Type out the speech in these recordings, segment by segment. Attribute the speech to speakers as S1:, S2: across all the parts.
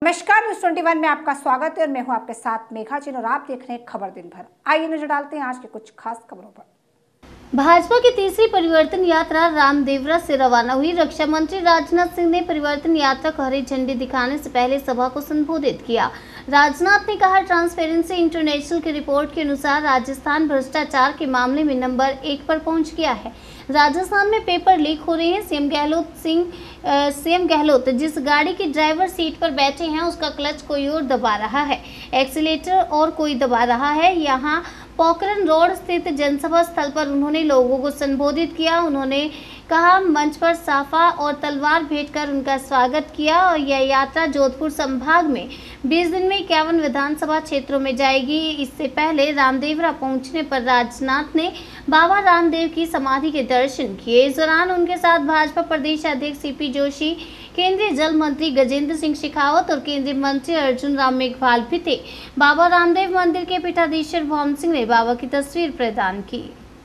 S1: नमस्कार, न्यूज़ 21 में आपका स्वागत है और मैं हूं आपके साथ मेघा जिन और आप देख रहे हैं खबर दिन भर। आइए नजर डालते हैं आज के कुछ खास खबरों पर।
S2: भाजपा की तीसरी परिवर्तन यात्रा रामदेवरा से रवाना हुई। रक्षा मंत्री राजनाथ सिंह ने परिवर्तन यात्रा को हरी झंडी दिखाने से पहले सभा को संबोधित किया। राजनाथ ने कहा, ट्रांसपेरेंसी इंटरनेशनल की रिपोर्ट के अनुसार राजस्थान भ्रष्टाचार के मामले में नंबर 1 पर पहुंच गया है। राजस्थान में पेपर लीक हो रहे हैं। सीएम गहलोत जिस गाड़ी की ड्राइवर सीट पर बैठे हैं उसका क्लच कोई और दबा रहा है, एक्सीलेटर और कोई दबा रहा है। यहाँ पोखरण रोड स्थित जनसभा स्थल पर उन्होंने लोगों को संबोधित किया। उन्होंने कहा, मंच पर साफा और तलवार भेंट कर उनका स्वागत किया और यह यात्रा जोधपुर संभाग में 20 दिन में 51 विधानसभा क्षेत्रों में जाएगी। इससे पहले रामदेवरा पहुंचने पर राजनाथ ने बाबा रामदेव की समाधि के दर्शन किए। इस दौरान उनके साथ भाजपा प्रदेश अध्यक्ष सीपी जोशी, केंद्रीय जल मंत्री गजेंद्र सिंह शेखावत और केंद्रीय मंत्री अर्जुन राम मेघवाल भी थे। बाबा रामदेव मंदिर के पीठाधीश्वर भवन सिंह ने बाबा की तस्वीर प्रदान की।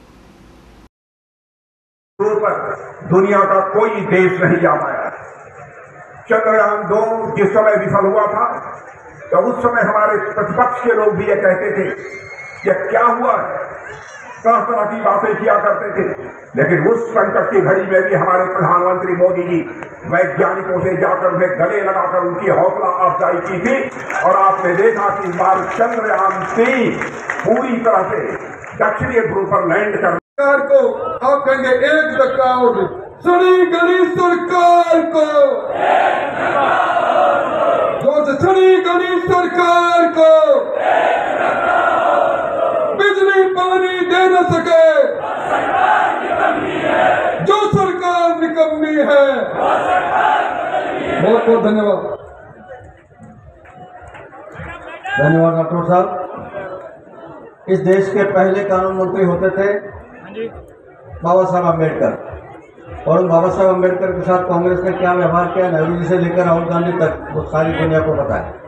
S3: दुनिया का कोई देश नहीं जा पाया। चंद्रयान 2 जिस समय विफल हुआ था तो उस समय हमारे प्रतिपक्ष के लोग भी ये कहते थे कि क्या हुआ है, तरह तरह की बातें किया करते थे। लेकिन उस संकट की घड़ी में भी हमारे प्रधानमंत्री मोदी जी वैज्ञानिकों से जाकर उन्हें गले लगाकर उनकी हौसला अफजाई की थी और आपने देखा कि इस बार चंद्रयान 3 पूरी तरह से दक्षिणी ध्रुव पर लैंड कर
S4: को आप कहेंगे एक धक्का और छड़ी गली सरकार को, जो छड़ी गली सरकार को बिजली पानी दे न सके, जो सरकार निकम्मी है। बहुत बहुत धन्यवाद।
S5: धन्यवाद डॉक्टर साहब। इस देश के पहले कानून मंत्री होते थे बाबा साहब अम्बेडकर, और बाबा साहब अम्बेडकर के साथ कांग्रेस ने क्या व्यवहार किया, नेहरू जी से लेकर राहुल गांधी तक, वो सारी दुनिया को पता है।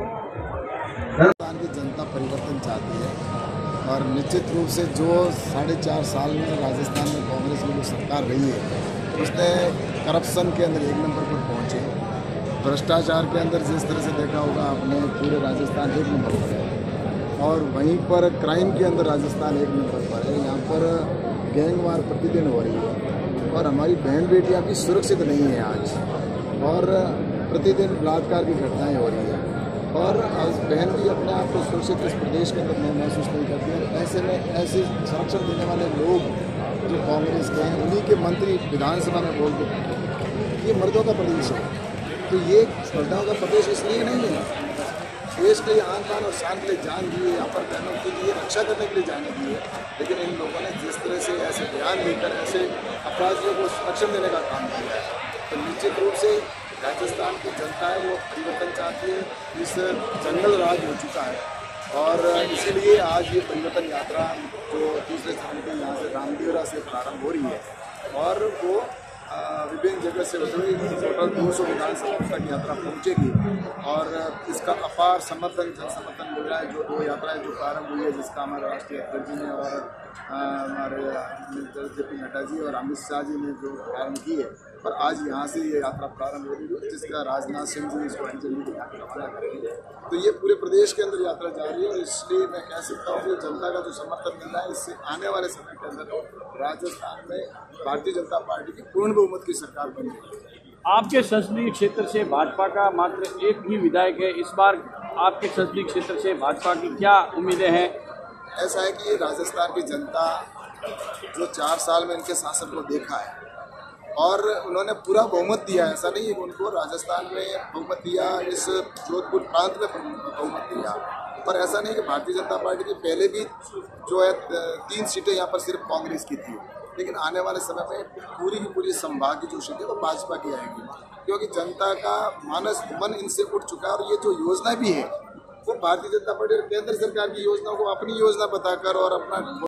S6: राजस्थान की जनता परिवर्तन चाहती है और निश्चित रूप से जो 4.5 साल में राजस्थान में कांग्रेस की जो सरकार रही है उसने करप्शन के अंदर 1 नंबर पर पहुँचे, भ्रष्टाचार के अंदर जिस तरह से देखा होगा आपने पूरे राजस्थान 1 नंबर पर है, और वहीं पर क्राइम के अंदर राजस्थान 1 नंबर पर है। यहाँ पर गैंगवार प्रतिदिन हो रही है और हमारी बहन बेटियाँ भी सुरक्षित नहीं है आज, और प्रतिदिन बलात्कार की घटनाएं हो रही है और आज बहन भी अपने आप को सुरक्षित इस प्रदेश के अंदर महसूस नहीं करती है। ऐसे में ऐसे संरक्षण देने वाले लोग जो कांग्रेस के हैं उन्हीं के मंत्री विधानसभा में बोल देते हैं ये मर्दों का प्रदेश है। तो ये मर्दों का प्रदेश इसलिए नहीं है, देश के लिए आन बान और शान के लिए जान दिए, यहाँ पर बहनों के लिए रक्षा करने के लिए जाने दिए, लेकिन इन लोगों ने जिस तरह से ऐसे बयान देकर ऐसे अपराधियों को संरक्षण देने का काम किया है, तो निश्चित रूप से राजस्थान की जनता है वो परिवर्तन चाहती है। इस जंगल राज हो चुका है और इसीलिए आज ये परिवर्तन यात्रा जो तीसरे स्थान पे यहाँ से रामदेवरा से प्रारंभ हो रही है और वो विभिन्न जगह से होती टोटल 200 विधानसभा तक यात्रा पहुंचेगी और इसका अपार समर्थन जन समर्थन मिल रहा है। जो 2 यात्राएं जो प्रारंभ हुई है जिसका हमारे राष्ट्रीय अध्यक्ष जी ने और हमारे JP नड्डा जी और अमित शाह जी ने जो प्रारंभ की है, और आज यहाँ से ये यात्रा प्रारंभ हो रही है जिसका राजनाथ सिंह जी इसको हरी झंडी दिखाकर रवाना करेंगे। तो ये पूरे प्रदेश के अंदर यात्रा जा रही है और इसलिए मैं कह सकता हूँ कि जनता का जो समर्थन मिल रहा है इससे आने वाले समय के अंदर राजस्थान में भारतीय जनता पार्टी की पूर्ण बहुमत की सरकार बन रही है।
S7: आपके संसदीय क्षेत्र से भाजपा का मात्र एक ही विधायक है। इस बार आपके संसदीय क्षेत्र से भाजपा की क्या उम्मीदें हैं?
S6: ऐसा है कि राजस्थान की जनता जो 4 साल में इनके शासन को देखा है और उन्होंने पूरा बहुमत दिया है, ऐसा नहीं है कि उनको राजस्थान में बहुमत दिया, इस जोधपुर प्रांत में बहुमत दिया, पर ऐसा नहीं कि भारतीय जनता पार्टी की पहले भी जो है 3 सीटें यहाँ पर सिर्फ कांग्रेस की थी, लेकिन आने वाले समय में पूरी की पूरी संभाग की जो सीटें वो भाजपा की आएगी, क्योंकि जनता का मानस मन इनसे उठ चुका है। और ये जो योजना भी है वो भारतीय जनता पार्टी और केंद्र सरकार की योजनाओं को अपनी योजना बताकर और अपना